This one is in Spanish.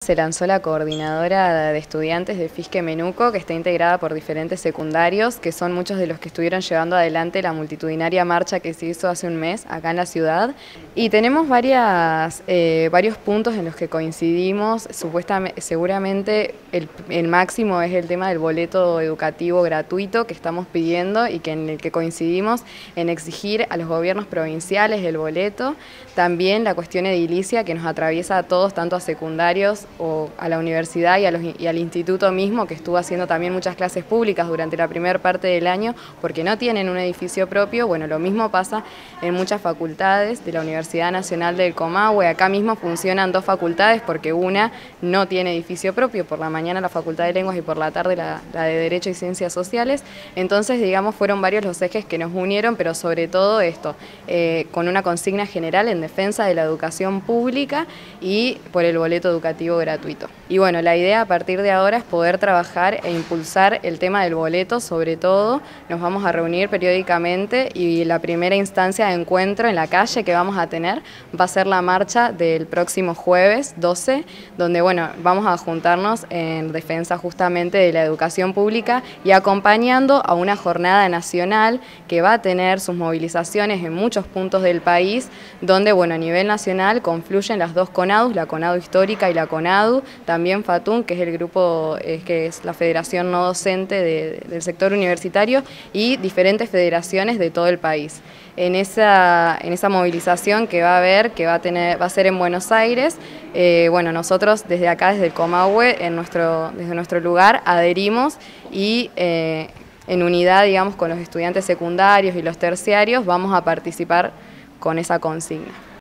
Se lanzó la coordinadora de estudiantes de Fisque Menuco, que está integrada por diferentes secundarios, que son muchos de los que estuvieron llevando adelante la multitudinaria marcha que se hizo hace un mes acá en la ciudad. Y tenemos varios puntos en los que coincidimos. Seguramente el máximo es el tema del boleto educativo gratuito que estamos pidiendo y en el que coincidimos en exigir a los gobiernos provinciales el boleto. También la cuestión edilicia que nos atraviesa a todos, tanto a secundarios o a la universidad y al instituto mismo, que estuvo haciendo también muchas clases públicas durante la primera parte del año porque no tienen un edificio propio. Bueno, lo mismo pasa en muchas facultades de la Universidad Nacional del Comahue. Acá mismo funcionan dos facultades porque una no tiene edificio propio, por la mañana la Facultad de Lenguas y por la tarde la de Derecho y Ciencias Sociales. Entonces, digamos, fueron varios los ejes que nos unieron, pero sobre todo esto, con una consigna general en defensa de la educación pública y por el boleto educativo gratuito. Y bueno, la idea a partir de ahora es poder trabajar e impulsar el tema del boleto. Sobre todo nos vamos a reunir periódicamente y la primera instancia de encuentro en la calle que vamos a tener va a ser la marcha del próximo jueves 12, donde bueno, vamos a juntarnos en defensa justamente de la educación pública y acompañando a una jornada nacional que va a tener sus movilizaciones en muchos puntos del país, donde bueno, a nivel nacional confluyen las dos CONADUs, la CONADU histórica y la CONADU, también FATUN, que es el grupo, que es la federación no docente del sector universitario, y diferentes federaciones de todo el país. En esa movilización que va a haber, va a ser en Buenos Aires, bueno, nosotros desde acá, desde el Comahue, desde nuestro lugar, adherimos y en unidad, digamos, con los estudiantes secundarios y los terciarios, vamos a participar con esa consigna.